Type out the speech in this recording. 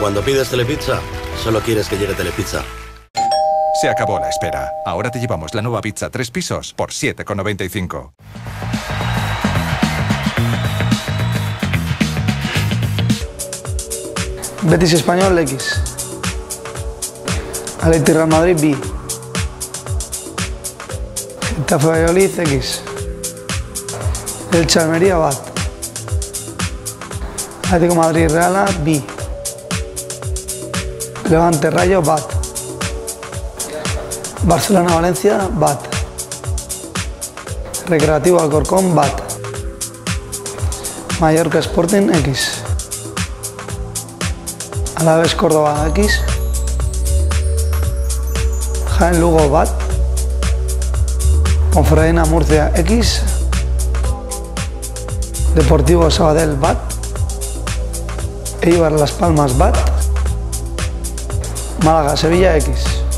cuando pides Telepizza, solo quieres que llegue Telepizza. Se acabó la espera. Ahora te llevamos la nueva pizza 3 pisos por 7,95. Betis Español X. Atleti Real Madrid B. Getafe Valladolid X. Elche Almería BAT. Atlético Madrid Real A B. Levante Rayo BAT. Barcelona Valencia BAT. Recreativo Alcorcón BAT. Mallorca Sporting X. Alavés Córdoba X. Jaén Lugo BAT. Ponferradina Murcia X. Deportivo Sabadell BAT. Eibar Las Palmas BAT. Málaga Sevilla X.